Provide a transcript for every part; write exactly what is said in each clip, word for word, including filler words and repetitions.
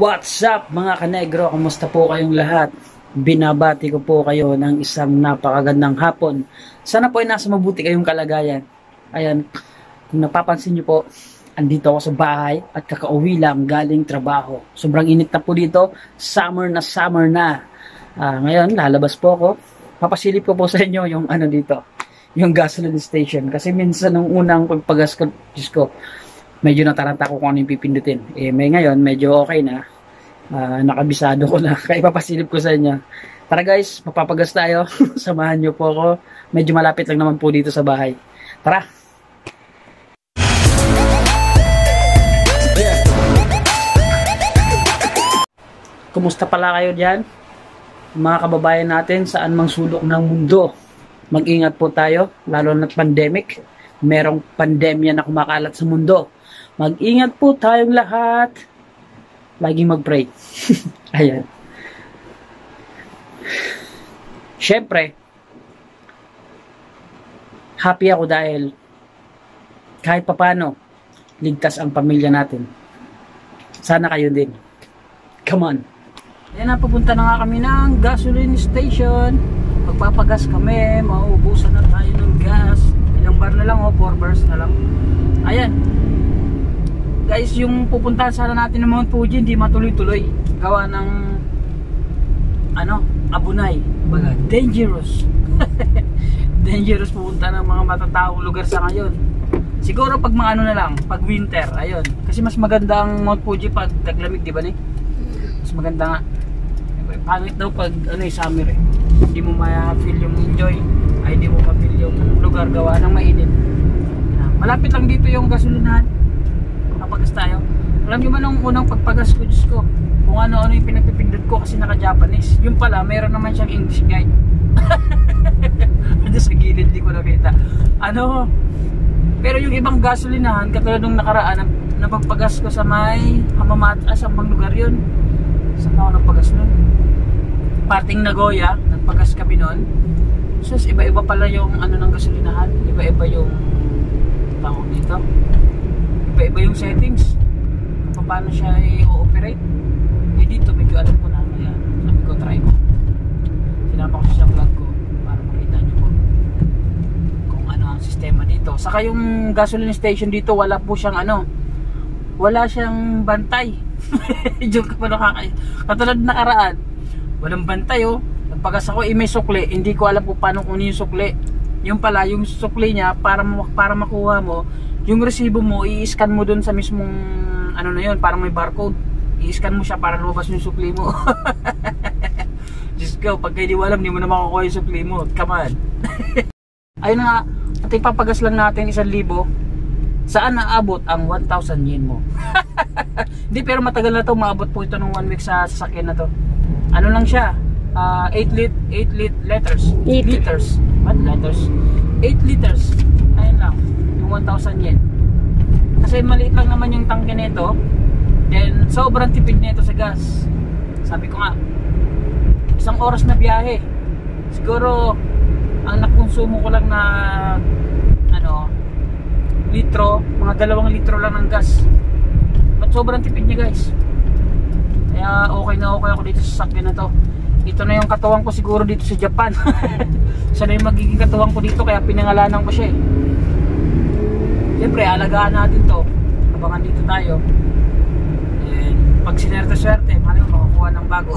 What's up mga kanegro? Kumusta po kayong lahat? Binabati ko po kayo ng isang napakagandang hapon. Sana po ay nasa mabuti kayong kalagayan. Ayan, kung napapansin nyo po, andito ako sa bahay at kakauwi lang galing trabaho. Sobrang init na po dito, summer na summer na. Uh, ngayon, lalabas po ako. Papasilip ko po sa inyo yung ano dito, yung gasoline station. Kasi minsan nung unang pagpagas ko, Diyos ko, medyo nataranta ko kung ano yung pipindutin. Eh, may ngayon, medyo okay na. Uh, nakabisado ko na. Kaya papasilip ko sa inyo. Tara guys, mapapagas tayo. Samahan nyo po ako. Medyo malapit lang naman po dito sa bahay. Tara! Kumusta pala kayo dyan? Mga kababayan natin, saan mang sulok ng mundo. Mag-ingat po tayo, lalo na pandemic. Merong pandemya na kumakalat sa mundo. Mag-ingat po tayong lahat. Laging mag-pray. Ayan. Siyempre, happy ako dahil kahit papano, ligtas ang pamilya natin. Sana kayo din. Come on. Ayan na, pupunta na nga kami ng gasoline station. Magpapagas kami, mauubusan na tayo ng gas. Ilang bar na lang, oh, four bars na lang. Ayan. Guys, yung pupuntahan sana natin ng Mount Fuji hindi matuloy-tuloy. Gawa ng ano, Abunay. Baga, dangerous. Dangerous pupunta ng mga matataong lugar sa ngayon. Siguro pag mga ano na lang, pag winter, ayun. Kasi mas maganda ang Mount Fuji pag taglamig, di ba ni? Mas maganda nga. Pangit daw pag ano eh, summer eh. Hindi mo ma-feel yung enjoy, ay hindi mo ma-feel yung lugar gawa ng mainit. Malapit lang dito yung gasolinahan. Papagas tayo. Alam nyo ba nung unang pagpagas ko, Diyos ko, kung ano-ano yung pinagpipindot ko kasi naka-Japanese. Yung pala, mayroon naman siyang English guide. Ano sa gilid, di ko nakita. Ano, pero yung ibang gasolinahan, katulad nung nakaraan, na pagpagas ko sa may Hamamata, sa bang lugar yun. Saan ako nagpagas nun? Parting Nagoya, nagpagas kami nun. So, iba-iba pala yung ano ng gasolinahan. Iba-iba yung tawag dito. Iba-iba yung settings kung paano siya i-ooperate. Eh dito medyo alam ko na, kaya sabi ko try ko, sinama ko siya sa vlog ko para makita nyo po kung ano ang sistema dito. Saka yung gasoline station dito, wala po siyang ano, wala siyang bantay. Joke pa nakakay. Katulad nakaraan, walang bantay oh. Nagpagas ako, eh may sukli, hindi ko alam po paano kung yung sukli. Yung pala, yung sukli niya, para, para makuha mo yung resibo mo, i-scan mo dun sa mismong ano na yun, parang may barcode. I-scan mo siya para lumabas yung supli mo. Just go, pag kayo di walam, di mo na makukuha yung supli mo. Come on. Ayun na nga, at ipapagas lang natin isang libo. Saan naabot ang one thousand yen mo? Hindi, pero matagal na to, maabot po ito ng one week sa sasakyan na to. Ano lang siya? Uh, eight lit, eight lit liters. eight liters. What? Liters? eight liters. Ayun lang. one thousand yen. Kasi maliit lang naman yung tangke nito. Then sobrang tipid nito sa gas. Sabi ko nga, isang oras na biyahe. Siguro ang nakonsumo ko lang na ano, litro, mga dalawang litro lang ng gas. But sobrang tipid niya guys. Kaya okay na okay ako dito sa sasakyan na to. Ito na yung katuwang ko siguro dito sa Japan. Siya na yung magiging katuwang ko dito, kaya pinangalanan ko siya eh. Siyempre, alagaan natin to. Abangan dito tayo. And pag sinerte-swerte, paano makakuha ng bago?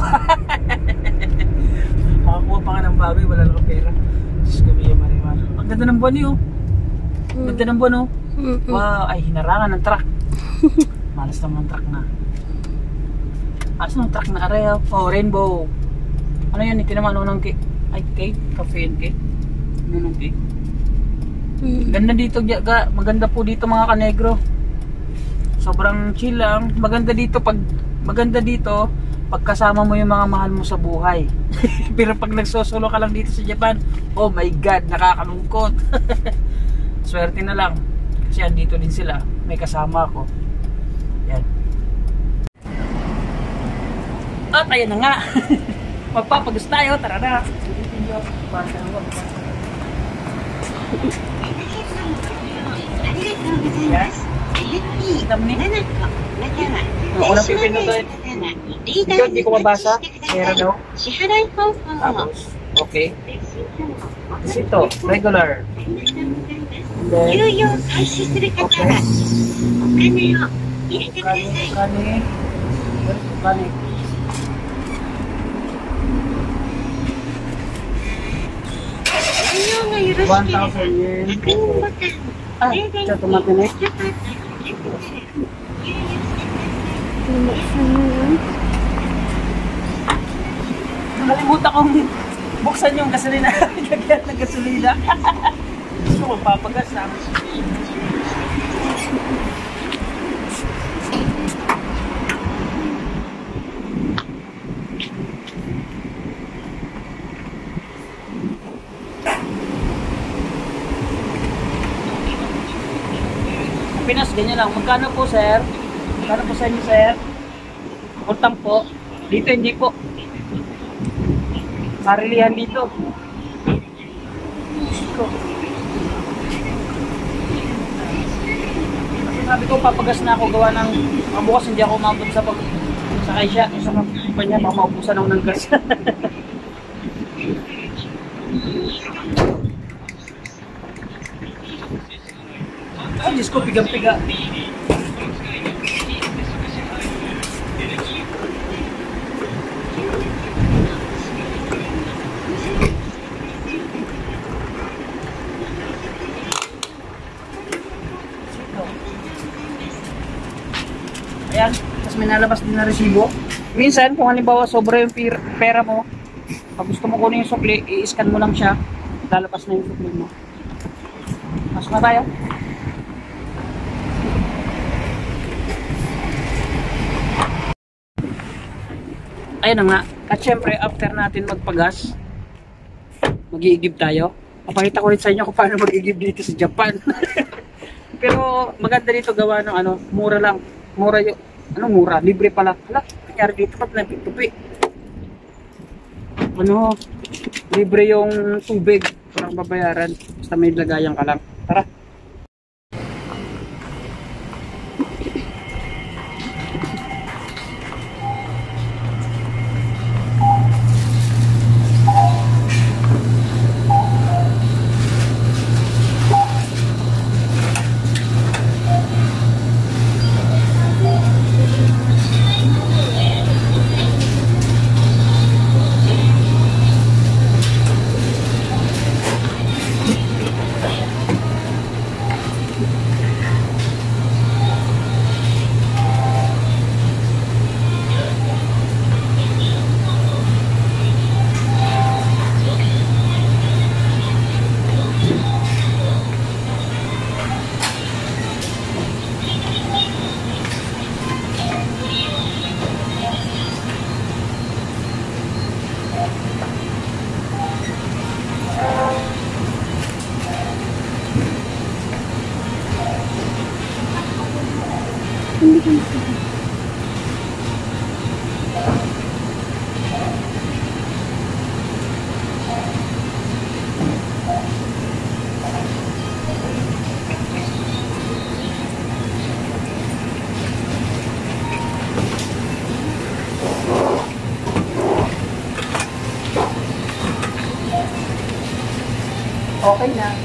Makakuha pa nga ng bago, wala lang pera. Diyos ko, Mia Marimar. Ang ganda ng buwan niyo. Ang ganda ng buwan, oh. Wow, ay hinarangan ng truck. Malas naman ng truck na. Malas ng truck na area. Oh, rainbow. Ano yan? Ito naman, ano ng cake? Ay, cake? Cafe and cake? Ano ng cake? Ganda dito, maganda po dito mga kanegro. Sobrang chill lang. Maganda dito pag maganda dito pag kasama mo yung mga mahal mo sa buhay. Pero pag nagsosolo ka lang dito sa Japan, oh my god, nakakalungkot. Swerte na lang kasi andito din sila, may kasama ako. Yan. At ayan na nga. Magpapagus tayo, tara na. Yes. 何 Ang unang pipindutin. Dito, hindi ko mabasa. Pera daw. Tapos, okay. Tapos ito, regular. And then, okay. Kani, kani. Kani. one thousand yen. Ah, siya tumatinik. Nakalimutan kong buksan yung gasolina. Lagyan ng gasolina. Gusto ko papagas na. Pinas, ganyan lang. Magkano po, sir? Magkano po sa inyo, sir? Utang po. Dito, hindi po. Sarilihan dito. Sabi ko, papagas na ako gawa ng mabukas, hindi ako umabot sa pag sakay siya. Sa kumpanya, baka maubusan ako ng gas. Ay, Diyos ko, pigang-piga. Ayan, tapos may nalabas din na resibo. Minsan, kung halimbawa sobra yung pera mo, pag gusto mo kunin yung sukli, i-scan mo lang siya, lalabas na yung sukli mo. Mas na tayo. Ayun na nga, at syempre after natin magpagas, mag-iigib tayo. Papakita ko rin sa inyo kung paano mag-iigib dito sa Japan. Pero maganda dito gawa ng ano, mura lang. Mura yung, ano mura, libre pala. Hala, kanyari dito pat na pitupi. Ano, libre yung tubig, parang babayaran. Basta may lagayan ka lang. Tara. Okay na.